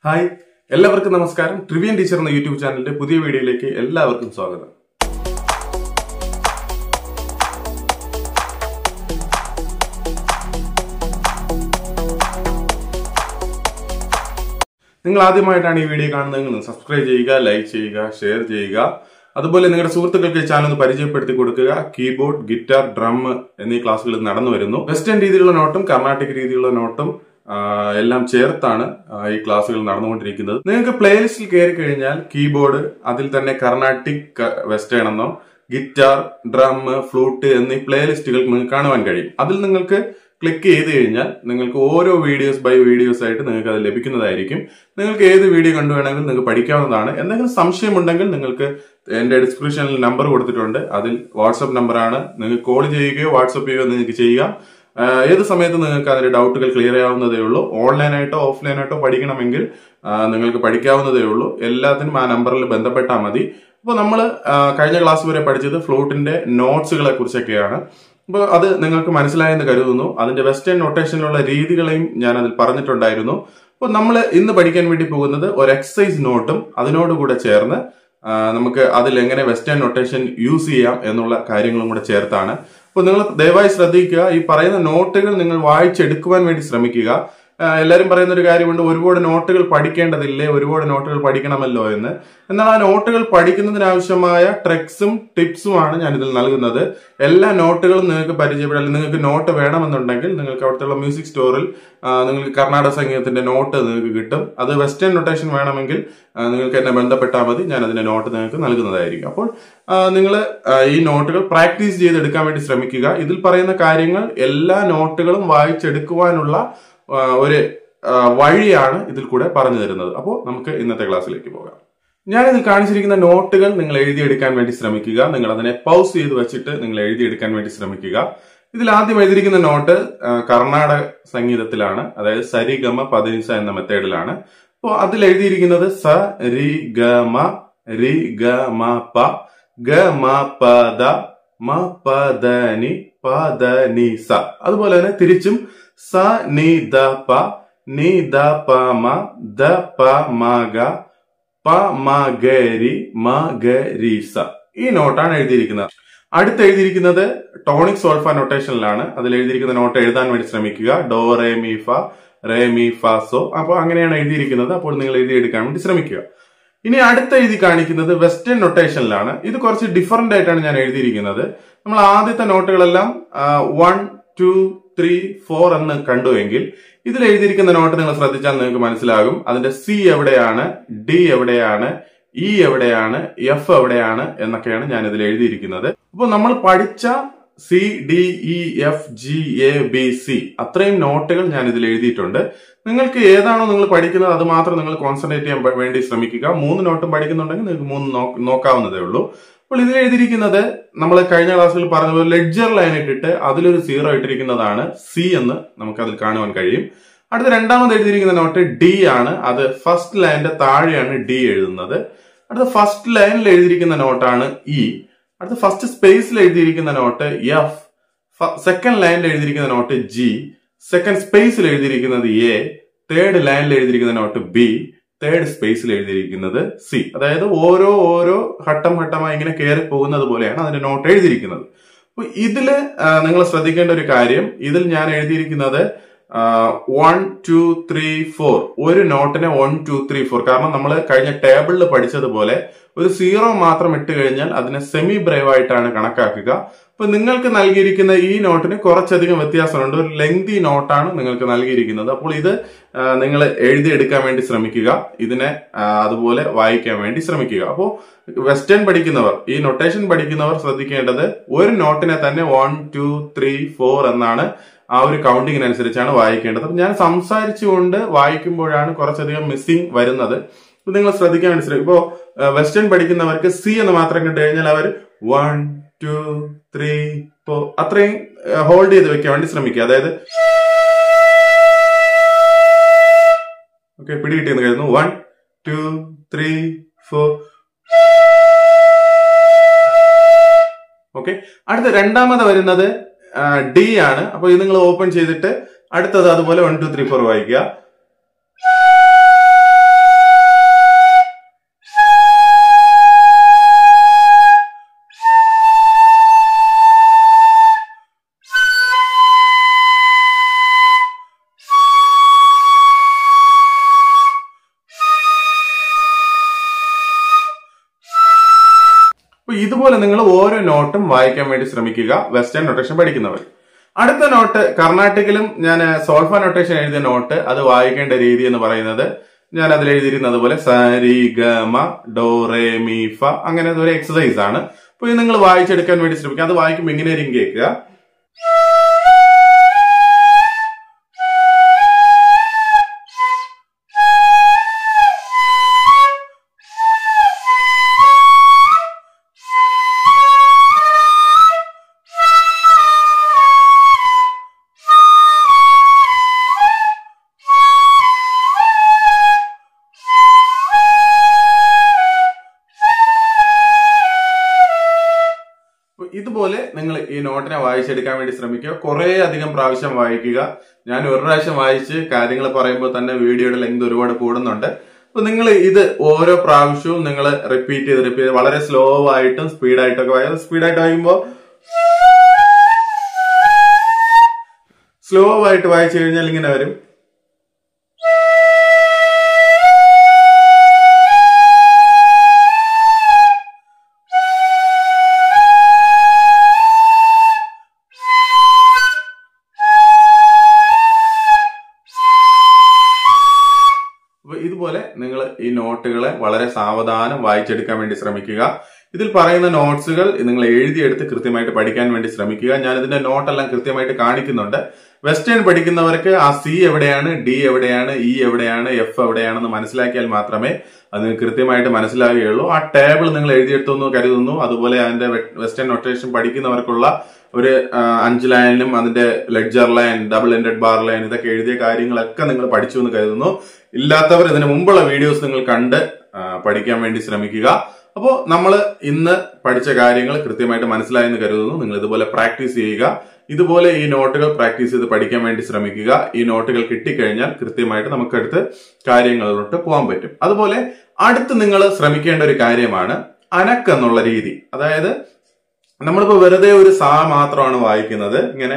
Hi എല്ലാവർക്കും നമസ്കാരം. ട്രിവിയൻ teacher എന്ന യൂട്യൂബ് ചാനലിന്റെ പുതിയ വീഡിയോയിലേക്ക് എല്ലാവർക്കും സ്വാഗതം. നിങ്ങൾ ആദ്യമായിട്ടാണ് ഈ വീഡിയോ കാണുന്നതെങ്കിൽ സബ്സ്ക്രൈബ് ചെയ്യുക, ലൈക്ക് ചെയ്യുക, ഷെയർ ചെയ്യുക. അതുപോലെ നിങ്ങളുടെ സുഹൃത്തുക്കൾക്ക് ചാനൽ ഒന്ന് പരിചയപ്പെടുത്തി കൊടുക്കുക. കീബോർഡ്, ഗിറ്റാർ, ഡ്രം എന്നീ ക്ലാസ്സുകൾ നടന്നു വരുന്നു. വെസ്റ്റേൺ രീതിയിലുള്ള നോട്ടും കർണാട്ടിക് രീതിയിലുള്ള നോട്ടും എല്ലാം ചേർത്താണ് ഈ ക്ലാസ്സുകൾ നടന്നുകൊണ്ടിരിക്കുന്നത്. നിങ്ങൾക്ക് പ്ലേലിസ്റ്റിൽ കയറി കഴിഞ്ഞാൽ കീബോർഡ്, അതിൽ തന്നെ കർണാട്ടിക്, വെസ്റ്റേൺ എന്നോ ഗിറ്റാർ, ഡ്രം, ഫ്ലൂട്ട് എന്നീ പ്ലേലിസ്റ്റുകൾ നിങ്ങൾക്ക് കാണുവാൻ കഴിയും. അതിൽ നിങ്ങൾക്ക് ക്ലിക്ക് ചെയ്ത് കഴിഞ്ഞാൽ നിങ്ങൾക്ക് ഓരോ വീഡിയോസ് ബൈ വീഡിയോസ് ആയിട്ട് നിങ്ങൾക്ക് അത് ലഭിക്കുന്നതായിരിക്കും. നിങ്ങൾക്ക് ഏത് വീഡിയോ കണ്ടു വേണമെങ്കിൽ നിങ്ങൾക്ക് പഠിക്കാവുന്നതാണ്. എന്തെങ്കിലും സംശയമുണ്ടെങ്കിൽ നിങ്ങൾക്ക് എന്റെ ഡിസ്ക്രിപ്ഷനിൽ നമ്പർ കൊടുത്തിട്ടുണ്ട്. അതിൽ വാട്സ്ആപ്പ് നമ്പറാണ്. നിങ്ങൾക്ക് കോൾ ചെയ്യുകയോ വാട്സ്ആപ്പ് ചെയ്യുകയോ നിങ്ങൾക്ക് ചെയ്യാം. ഏത് സമയത്ത് നിങ്ങൾക്ക് അതിന്റെ ഡൗട്ടുകൾ ക്ലിയർ ചെയ്യാവുന്നതേ ഉള്ളൂ. ഓൺലൈനായിട്ടോ ഓഫ്ലൈനായിട്ടോ പഠിക്കണമെങ്കിൽ നിങ്ങൾക്ക് പഠിക്കാവുന്നതേ ഉള്ളൂ. എല്ലാത്തിനും ആ നമ്പറിൽ ബന്ധപ്പെട്ടാൽ മതി. അപ്പോൾ നമ്മൾ കഴിഞ്ഞ ക്ലാസ് വരെ പഠിച്ചത് ഫ്ലൂട്ടിന്റെ നോട്ട്സുകളെ കുറിച്ചൊക്കെയാണ്. അപ്പോൾ അത് നിങ്ങൾക്ക് മനസ്സിലായെന്ന് കരുതുന്നു. അതിന്റെ വെസ്റ്റേൺ നൊട്ടേഷനിലുള്ള രീതികളെയും ഞാൻ അതിൽ പറഞ്ഞിട്ടുണ്ടായിരുന്നു. അപ്പോൾ നമ്മൾ ഇന്ന് പഠിക്കാൻ വേണ്ടി പോകുന്നത് ഒരു എക്സസൈസ് നോട്ടും അതിനോടുകൂടെ ചേർന്ന് നമുക്ക് അതിൽ എങ്ങനെ വെസ്റ്റേൺ നൊട്ടേഷൻ യൂസ് ചെയ്യാം എന്നുള്ള കാര്യങ്ങളും കൂടെ ചേർത്താണ്. അപ്പോൾ നിങ്ങൾ ദയവായി ശ്രദ്ധിക്കുക. ഈ പറയുന്ന നോട്ടുകൾ നിങ്ങൾ വായിച്ചെടുക്കുവാൻ വേണ്ടി ശ്രമിക്കുക. എല്ലാവരും പറയുന്ന ഒരു കാര്യമുണ്ട്, ഒരുപാട് നോട്ടുകൾ പഠിക്കേണ്ടതില്ലേ, ഒരുപാട് നോട്ടുകൾ പഠിക്കണമല്ലോ എന്ന്. എന്നാൽ ആ നോട്ടുകൾ പഠിക്കുന്നതിനാവശ്യമായ ട്രിക്സും ടിപ്സുമാണ് ഞാൻ ഇതിൽ നൽകുന്നത്. എല്ലാ നോട്ടുകളും നിങ്ങൾക്ക് പരിചയപ്പെടാൻ, നിങ്ങൾക്ക് നോട്ട് വേണമെന്നുണ്ടെങ്കിൽ നിങ്ങൾക്ക് അവിടുത്തെ മ്യൂസിക് സ്റ്റോറിൽ നിങ്ങൾക്ക് കർണാടക സംഗീതത്തിന്റെ നോട്ട് നിങ്ങൾക്ക് കിട്ടും. അത് വെസ്റ്റേൺ നൊട്ടേഷൻ വേണമെങ്കിൽ നിങ്ങൾക്ക് എന്നെ ബന്ധപ്പെട്ടാൽ മതി, ഞാൻ അതിന്റെ നോട്ട് നിങ്ങൾക്ക് നൽകുന്നതായിരിക്കും. അപ്പോൾ നിങ്ങൾ ഈ നോട്ടുകൾ പ്രാക്ടീസ് ചെയ്തെടുക്കാൻ വേണ്ടി ശ്രമിക്കുക. ഇതിൽ പറയുന്ന കാര്യങ്ങൾ എല്ലാ നോട്ടുകളും വായിച്ചെടുക്കുവാനുള്ള ഒരു വഴിയാണ് ഇതിൽ കൂടെ പറഞ്ഞു തരുന്നത്. അപ്പോൾ നമുക്ക് ഇന്നത്തെ ക്ലാസ്സിലേക്ക് പോകാം. ഞാനിതിൽ കാണിച്ചിരിക്കുന്ന നോട്ടുകൾ നിങ്ങൾ എഴുതിയെടുക്കാൻ വേണ്ടി ശ്രമിക്കുക. നിങ്ങൾ അതിനെ പൗസ് ചെയ്ത് വെച്ചിട്ട് നിങ്ങൾ എഴുതിയെടുക്കാൻ വേണ്ടി ശ്രമിക്കുക. ഇതിൽ ആദ്യം എഴുതിയിരിക്കുന്ന നോട്ട് കർണാടക സംഗീതത്തിലാണ്, അതായത് സരി ഗമ പദനിസ എന്ന മെത്തേഡിലാണ്. അപ്പോൾ അതിൽ എഴുതിയിരിക്കുന്നത് സ രി ഗമ രി ഗമ പ ഗമ പദ മ പദനി പദനിസ. അതുപോലെ തന്നെ തിരിച്ചും സ നി ദ പ നി ദ പ മ ദ പ മ ഗ പ മ ഗ രി മ ഗ രി സ. ഈ നോട്ടാണ് എഴുതിയിരിക്കുന്നത്. അടുത്ത് എഴുതിയിരിക്കുന്നത് ടോണിക് സോൾഫ നൊട്ടേഷനിലാണ്. അതിൽ എഴുതിയിരിക്കുന്ന നോട്ട് എഴുതാൻ വേണ്ടി ശ്രമിക്കുക. ഡോ റേ മി ഫ റേ മി ഫ സോ. അപ്പോൾ അങ്ങനെയാണ് എഴുതിയിരിക്കുന്നത്. അപ്പോൾ നിങ്ങൾ എഴുതിയെടുക്കാൻ വേണ്ടി ശ്രമിക്കുക. ഇനി അടുത്ത എഴുതി കാണിക്കുന്നത് വെസ്റ്റേൺ നൊട്ടേഷനിലാണ്. ഇത് കുറച്ച് ഡിഫറന്റ് ആയിട്ടാണ് ഞാൻ എഴുതിയിരിക്കുന്നത്. നമ്മൾ ആദ്യത്തെ നോട്ടുകളെല്ലാം 1, 2, 3, 4 എന്ന് കണ്ടുവെങ്കിൽ ഇതിൽ എഴുതിയിരിക്കുന്ന നോട്ട് നിങ്ങൾ ശ്രദ്ധിച്ചാൽ നിങ്ങൾക്ക് മനസ്സിലാകും. അതിന്റെ സി എവിടെയാണ്, ഡി എവിടെയാണ്, ഇ എവിടെയാണ്, എഫ് എവിടെയാണ് എന്നൊക്കെയാണ് ഞാൻ ഇതിൽ എഴുതിയിരിക്കുന്നത്. അപ്പോൾ നമ്മൾ പഠിച്ച C D E F G A B C അത്രയും നോട്ടുകൾ ഞാൻ ഇതിൽ എഴുതിയിട്ടുണ്ട്. നിങ്ങൾക്ക് ഏതാണോ നിങ്ങൾ പഠിക്കുന്നത് അത് മാത്രം നിങ്ങൾ കോൺസെൻട്രേറ്റ് ചെയ്യാൻ വേണ്ടി ശ്രമിക്കുക. 3 നോട്ടും പഠിക്കുന്നുണ്ടെങ്കിൽ നിങ്ങൾക്ക് 3 നോക്കാവുന്നതേ ഉള്ളൂ. അപ്പോൾ ഇതിൽ എഴുതിയിരിക്കുന്നത് നമ്മൾ കഴിഞ്ഞ ക്ലാസ്സിൽ പറഞ്ഞ പോലെ ലെഡ്ജർ ലൈൻ ഇട്ടിട്ട് അതിലൊരു 0 ഇട്ടിരിക്കുന്നതാണ് സി എന്ന് നമുക്ക് അതിൽ കാണുവാൻ കഴിയും. അടുത്ത രണ്ടാമത് എഴുതിയിരിക്കുന്ന നോട്ട് ഡി ആണ്. അത് ഫസ്റ്റ് ലൈനിന്റെ താഴെയാണ് ഡി എഴുതുന്നത്. അടുത്ത ഫസ്റ്റ് ലൈനിൽ എഴുതിയിരിക്കുന്ന നോട്ടാണ് ഇ. അടുത്ത ഫസ്റ്റ് സ്പേസിൽ എഴുതിയിരിക്കുന്ന നോട്ട് എഫ്. സെക്കൻഡ് ലൈനിൽ എഴുതിയിരിക്കുന്ന നോട്ട് ജി. സെക്കൻഡ് സ്പേസിൽ എഴുതിയിരിക്കുന്നത് എ. തേർഡ് ലൈനിൽ എഴുതിയിരിക്കുന്ന നോട്ട് ബി. തേർഡ് സ്പേസിൽ എഴുതിയിരിക്കുന്നത് സി. അതായത് ഓരോ ഘട്ടം ഘട്ടമായി ഇങ്ങനെ കയറി പോകുന്നത് പോലെയാണ് അതിന്റെ നോട്ട് എഴുതിയിരിക്കുന്നത്. അപ്പൊ ഇതില് നിങ്ങൾ ശ്രദ്ധിക്കേണ്ട ഒരു കാര്യം, ഇതിൽ ഞാൻ എഴുതിയിരിക്കുന്നത് 1, 2, 3, 4 ഒരു നോട്ടിനെ 1, 2, 3, 4. കാരണം നമ്മൾ കഴിഞ്ഞ ടേബിളിൽ പഠിച്ചതുപോലെ ഒരു 0 മാത്രം ഇട്ട് കഴിഞ്ഞാൽ അതിനെ സെമി ബ്രേവ് ആയിട്ടാണ് കണക്കാക്കുക. അപ്പൊ നിങ്ങൾക്ക് നൽകിയിരിക്കുന്ന ഈ നോട്ടിന് കുറച്ചധികം വ്യത്യാസമുണ്ട്. ഒരു ലെങ്തി നോട്ടാണ് നിങ്ങൾക്ക് നൽകിയിരിക്കുന്നത്. അപ്പോൾ ഇത് നിങ്ങൾ എഴുതിയെടുക്കാൻ വേണ്ടി ശ്രമിക്കുക. ഇതിനെ അതുപോലെ വായിക്കാൻ വേണ്ടി ശ്രമിക്കുക. അപ്പോൾ വെസ്റ്റേൺ പഠിക്കുന്നവർ, ഈ നൊട്ടേഷൻ പഠിക്കുന്നവർ ശ്രദ്ധിക്കേണ്ടത് ഒരു നോട്ടിനെ തന്നെ 1, 2, 3, 4 എന്നാണ് ആ ഒരു കൗണ്ടിങ്ങിനനുസരിച്ചാണ് വായിക്കേണ്ടത്. അപ്പൊ ഞാൻ സംസാരിച്ചുകൊണ്ട് വായിക്കുമ്പോഴാണ് കുറച്ചധികം മിസ്സിംഗ് വരുന്നത്. ഇപ്പൊ നിങ്ങൾ ശ്രദ്ധിക്കാൻ വേണ്ടി ഇപ്പോ വെസ്റ്റേൺ പഠിക്കുന്നവർക്ക് സി എന്ന് മാത്രം കിട്ടി കഴിഞ്ഞാൽ അവർ 1, 2, 3, 4 അത്രയും ഹോൾഡ് ചെയ്ത് വെക്കാൻ വേണ്ടി ശ്രമിക്കുക. അതായത് ഓക്കെ, പിടി കിട്ടിയെന്ന് കരുതുന്നു. 1, 2, 3, 4. ഓക്കെ, അടുത്ത രണ്ടാമത് വരുന്നത് ഡി ആണ്. അപ്പൊ ഇത് നിങ്ങൾ ഓപ്പൺ ചെയ്തിട്ട് അടുത്തത് അതുപോലെ 1, 2, 3, 4 വായിക്കുക. ഇതുപോലെ നിങ്ങൾ ഓരോ നോട്ടും വായിക്കാൻ വേണ്ടി ശ്രമിക്കുക വെസ്റ്റേൺ നൊട്ടേഷൻ പഠിക്കുന്നവർ. അടുത്ത നോട്ട് കർണാട്ടിക്കിലും ഞാൻ സോൾഫ നൊട്ടേഷൻ എഴുതിയ നോട്ട് അത് വായിക്കേണ്ട രീതി എന്ന് പറയുന്നത് ഞാൻ അതിൽ എഴുതിയിരുന്നത് പോലെ സരി ഗമ ഡോ റേ മീ ഫ അങ്ങനെ ഒരു എക്സസൈസ് ആണ്. അപ്പൊ ഇത് നിങ്ങൾ വായിച്ചെടുക്കാൻ വേണ്ടി ശ്രമിക്കുക. അത് വായിക്കുമ്പോൾ ഇങ്ങനെയായിരിക്കും കേൾക്കുക. ഇതുപോലെ നിങ്ങൾ ഈ നോട്ടിനെ വായിച്ചെടുക്കാൻ വേണ്ടി ശ്രമിക്കുക. കുറെ അധികം പ്രാവശ്യം വായിക്കുക. ഞാൻ ഒരു പ്രാവശ്യം വായിച്ച് കാര്യങ്ങൾ പറയുമ്പോൾ തന്നെ വീഡിയോയുടെ ലെങ്ത് ഒരുപാട് കൂടുന്നുണ്ട്. അപ്പൊ നിങ്ങൾ ഇത് ഓരോ പ്രാവശ്യവും നിങ്ങൾ റിപ്പീറ്റ് ചെയ്ത് വളരെ സ്ലോ ആയിട്ടും സ്പീഡായിട്ടൊക്കെ സ്പീഡായിട്ട് വായിക്കുമ്പോൾ സ്ലോ ആയിട്ട് വായിച്ചു കഴിഞ്ഞാൽ ഇങ്ങനെ വരും. ഇതുപോലെ നിങ്ങൾ ഈ നോട്ടുകളെ വളരെ സാവധാനം വായിച്ചെടുക്കാൻ വേണ്ടി ശ്രമിക്കുക. ഇതിൽ പറയുന്ന നോട്ട്സുകൾ നിങ്ങൾ എഴുതിയെടുത്ത് കൃത്യമായിട്ട് പഠിക്കാൻ വേണ്ടി ശ്രമിക്കുക. ഞാൻ ഇതിന്റെ നോട്ടെല്ലാം കൃത്യമായിട്ട് കാണിക്കുന്നുണ്ട്. വെസ്റ്റേൺ പഠിക്കുന്നവർക്ക് ആ സി എവിടെയാണ്, ഡി എവിടെയാണ്, ഇ എവിടെയാണ്, എഫ് എവിടെയാണെന്ന് മനസ്സിലാക്കിയാൽ മാത്രമേ അത് കൃത്യമായിട്ട് മനസ്സിലാകുകയുള്ളൂ. ആ ടേബിൾ നിങ്ങൾ എഴുതിയെടുത്തു കരുതുന്നു. അതുപോലെ അതിന്റെ വെസ്റ്റേൺ നൊട്ടേഷൻ പഠിക്കുന്നവർക്കുള്ള ഒരു 5 ലൈനിലും അതിന്റെ ledger line, double ended bar line ഇതൊക്കെ എഴുതിയ കാര്യങ്ങളൊക്കെ നിങ്ങൾ പഠിച്ചു എന്ന് കരുതുന്നു. ഇല്ലാത്തവർ ഇതിന് മുമ്പുള്ള വീഡിയോസ് നിങ്ങൾ കണ്ട് പഠിക്കാൻ വേണ്ടി ശ്രമിക്കുക. അപ്പോൾ നമ്മൾ ഇന്ന് പഠിച്ച കാര്യങ്ങൾ കൃത്യമായിട്ട് മനസ്സിലായെന്ന് കരുതുന്നു. നിങ്ങൾ ഇതുപോലെ പ്രാക്ടീസ് ചെയ്യുക. ഇതുപോലെ ഈ നോട്ടുകൾ പ്രാക്ടീസ് ചെയ്ത് പഠിക്കാൻ വേണ്ടി ശ്രമിക്കുക. ഈ നോട്ടുകൾ കിട്ടിക്കഴിഞ്ഞാൽ കൃത്യമായിട്ട് നമുക്കടുത്ത് കാര്യങ്ങളിലോട്ട് പോകാൻ പറ്റും. അതുപോലെ അടുത്ത് നിങ്ങൾ ശ്രമിക്കേണ്ട ഒരു കാര്യമാണ് അനക്കെന്നുള്ള രീതി. അതായത് നമ്മളിപ്പോ വെറുതെ ഒരു സാ മാത്രമാണ് വായിക്കുന്നത്. ഇങ്ങനെ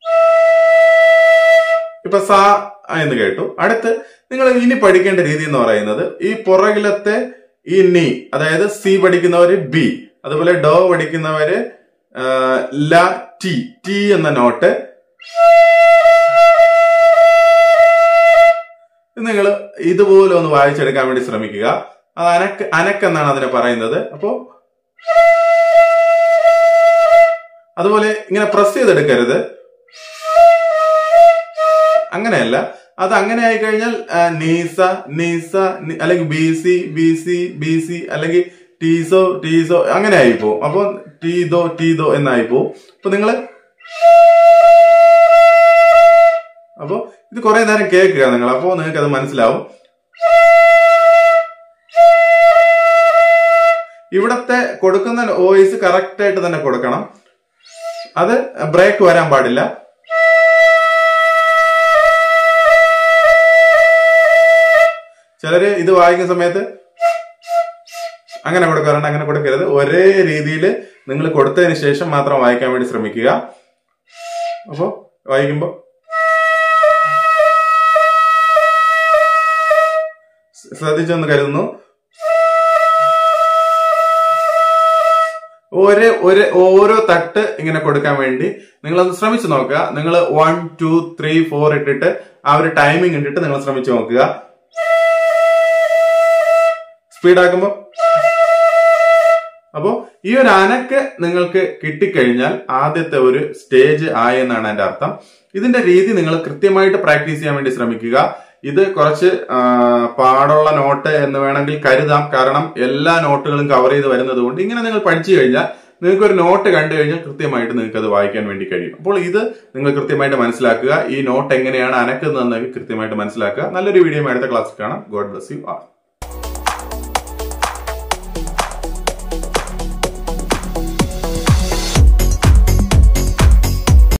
ഇപ്പൊ സാ എന്ന് കേട്ടു. അടുത്ത് നിങ്ങൾ ഇനി പഠിക്കേണ്ട രീതി എന്ന് പറയുന്നത് ഈ പുറകിലത്തെ ഈ നീ, അതായത് സി പഠിക്കുന്നവര് ബി, അതുപോലെ ഡോ പഠിക്കുന്നവര് ല, ടി, ടി എന്ന നോട്ട് നിങ്ങൾ ഇതുപോലെ ഒന്ന് വായിച്ചെടുക്കാൻ വേണ്ടി ശ്രമിക്കുക. അത് അനക്കെന്നാണ് അതിനെ പറയുന്നത്. അപ്പോ അതുപോലെ ഇങ്ങനെ പ്രസ് ചെയ്തെടുക്കരുത്, അങ്ങനെയല്ല. അത് അങ്ങനെ ആയി കഴിഞ്ഞാൽ നീസ നീസ അല്ലെങ്കിൽ B C B C B C അല്ലെങ്കിൽ ടീസോ ടീസോ അങ്ങനെ ആയിപ്പോ. അപ്പൊ ടീതോ ടീതോ എന്നായിപ്പോ. അപ്പൊ നിങ്ങള് അപ്പോ ഇത് കുറെ നേരം കേൾക്കുക നിങ്ങൾ. അപ്പോ നിങ്ങൾക്ക് അത് മനസ്സിലാവും. ഇവിടത്തെ കൊടുക്കുന്ന വോയിസ് കറക്റ്റ് ആയിട്ട് തന്നെ കൊടുക്കണം. അത് ബ്രേക്ക് വരാൻ പാടില്ല. ചിലര് ഇത് വായിക്കുന്ന സമയത്ത് അങ്ങനെ കൊടുക്കാറുണ്ട്. അങ്ങനെ കൊടുക്കരുത്. ഒരേ രീതിയിൽ നിങ്ങൾ കൊടുത്തതിന് ശേഷം മാത്രം വായിക്കാൻ വേണ്ടി ശ്രമിക്കുക. അപ്പോ വായിക്കുമ്പോ ശ്രദ്ധിച്ചെന്ന് കരുതുന്നു. ഓരോ തട്ട് ഇങ്ങനെ കൊടുക്കാൻ വേണ്ടി നിങ്ങളത് ശ്രമിച്ചു നോക്കുക. നിങ്ങൾ 1 2 3 4 ഇട്ടിട്ട് ആ ഒരു ടൈമിംഗ് ഇട്ടിട്ട് നിങ്ങൾ ശ്രമിച്ചു നോക്കുക. സ്പീഡാക്കുമ്പോ അപ്പോ ഈ ഒരു അനക്ക് നിങ്ങൾക്ക് കിട്ടിക്കഴിഞ്ഞാൽ ആദ്യത്തെ ഒരു സ്റ്റേജ് ആയെന്നാണ് എന്റെ അർത്ഥം. ഇതിന്റെ രീതി നിങ്ങൾ കൃത്യമായിട്ട് പ്രാക്ടീസ് ചെയ്യാൻ വേണ്ടി ശ്രമിക്കുക. ഇത് കുറച്ച് പാടുള്ള നോട്ട് എന്ന് വേണമെങ്കിൽ കരുതാം. കാരണം എല്ലാ നോട്ടുകളും കവർ ചെയ്ത് വരുന്നത് കൊണ്ട് ഇങ്ങനെ നിങ്ങൾ പഠിച്ചു കഴിഞ്ഞാൽ നിങ്ങൾക്ക് ഒരു നോട്ട് കണ്ടു കഴിഞ്ഞാൽ കൃത്യമായിട്ട് നിങ്ങൾക്ക് അത് വായിക്കാൻ വേണ്ടി കഴിയും. അപ്പോൾ ഇത് നിങ്ങൾ കൃത്യമായിട്ട് മനസ്സിലാക്കുക. ഈ നോട്ട് എങ്ങനെയാണ് അനക്കുന്നതെന്ന് കൃത്യമായിട്ട് മനസ്സിലാക്കുക. നല്ലൊരു വീഡിയോ അടുത്ത ക്ലാസ്സിൽ കാണാം. God bless you all.